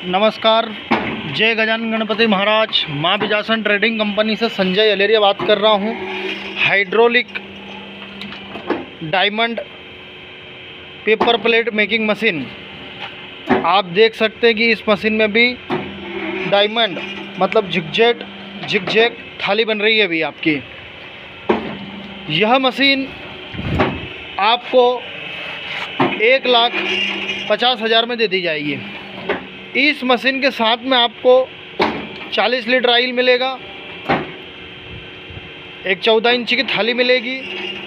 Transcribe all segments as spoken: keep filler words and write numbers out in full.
नमस्कार, जय गजानन गणपति महाराज। माँ बिजासन ट्रेडिंग कंपनी से संजय अलेरिया बात कर रहा हूँ। Hydraulic diamond paper plate making machine, आप देख सकते हैं कि इस मशीन में भी डायमंड मतलब जिगजैग जिगजैग थाली बन रही है अभी आपकी। यह मशीन आपको एक लाख पचास हज़ार में दे दी जाएगी। इस मशीन के साथ में आपको चालीस लीटर ऑयल मिलेगा, एक चौदह इंच की थाली मिलेगी,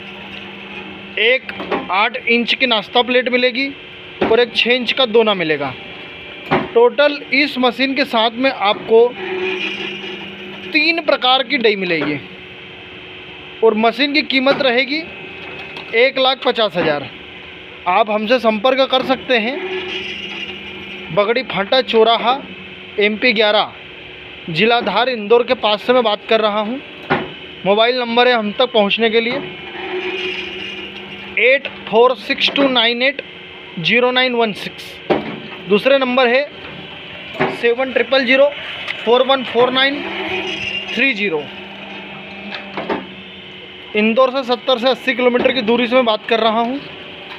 एक आठ इंच की नाश्ता प्लेट मिलेगी और एक छः इंच का दोना मिलेगा। टोटल इस मशीन के साथ में आपको तीन प्रकार की डई मिलेगी और मशीन की कीमत रहेगी एक लाख पचास हज़ार। आप हमसे संपर्क कर सकते हैं। बगड़ी फाटा चौराहा एम पी ग्यारह जिला धार इंदौर के पास से मैं बात कर रहा हूं। मोबाइल नंबर है हम तक पहुंचने के लिए eight four six two nine eight zero nine one six. दूसरे नंबर है seven triple zero four one four nine three zero. Indore से सत्तर से अस्सी किलोमीटर की दूरी से मैं बात कर रहा हूं।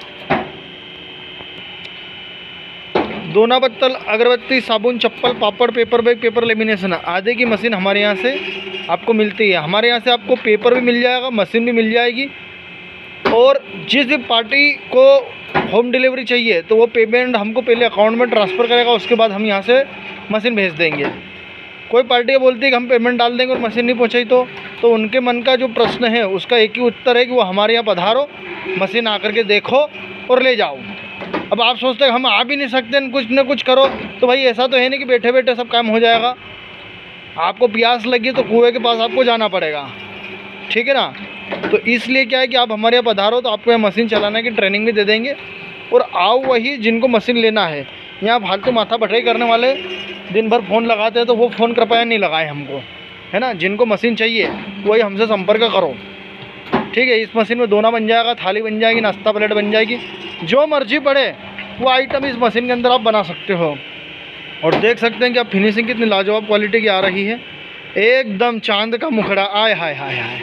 दोना बत्तल, अगरबत्ती, साबुन, चप्पल, पापड़, पेपर बैग, पेपर लेमिनेशन आदि की मशीन हमारे यहाँ से आपको मिलती है। हमारे यहाँ से आपको पेपर भी मिल जाएगा, मशीन भी मिल जाएगी। और जिस भी पार्टी को होम डिलीवरी चाहिए तो वो पेमेंट हमको पहले अकाउंट में ट्रांसफ़र करेगा, उसके बाद हम यहाँ से मशीन भेज देंगे। कोई पार्टी बोलती है कि हम पेमेंट डाल देंगे और मशीन नहीं पहुँचाई तो तो उनके मन का जो प्रश्न है उसका एक ही उत्तर है कि वो हमारे यहाँ पधारो, मशीन आकर के देखो और ले जाओ। अब आप सोचते हैं हम आ भी नहीं सकते, कुछ न कुछ करो, तो भाई ऐसा तो है नहीं कि बैठे बैठे सब काम हो जाएगा। आपको प्यास लगी तो कुएं के पास आपको जाना पड़ेगा, ठीक है ना। तो इसलिए क्या है कि आप हमारे यहाँ पधारो तो आपको यहाँ मशीन चलाने की ट्रेनिंग भी दे देंगे। और आओ वही जिनको मशीन लेना है। यहाँ फालतू माथा भटाई करने वाले दिन भर फ़ोन लगाते हैं तो वो फ़ोन कृपया नहीं लगाए हमको, है ना। जिनको मशीन चाहिए वही हमसे संपर्क करो, ठीक है। इस मशीन में दोना बन जाएगा, थाली बन जाएगी, नाश्ता प्लेट बन जाएगी, जो मर्जी पड़े वो आइटम इस मशीन के अंदर आप बना सकते हो। और देख सकते हैं कि आप फिनिशिंग कितनी लाजवाब क्वालिटी की आ रही है, एकदम चांद का मुखड़ा। आय हाय हाय हाय,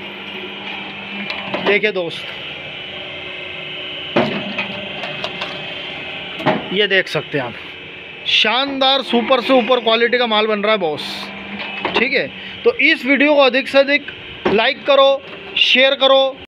देखिए दोस्त, ये देख सकते हैं आप, शानदार सुपर से ऊपर क्वालिटी का माल बन रहा है बॉस, ठीक है। तो इस वीडियो को अधिक से अधिक लाइक करो, शेयर करो।